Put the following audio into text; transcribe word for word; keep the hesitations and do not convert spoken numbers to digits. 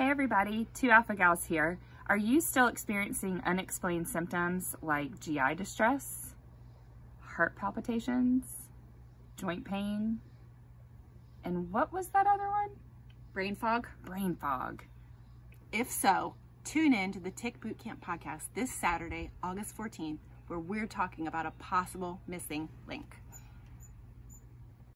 Hey everybody, Two Alpha Gals here. Are you still experiencing unexplained symptoms like G I distress, heart palpitations, joint pain, and what was that other one? Brain fog? Brain fog. If so, tune in to the Tick Bootcamp podcast this Saturday, August fourteenth, where we're talking about a possible missing link.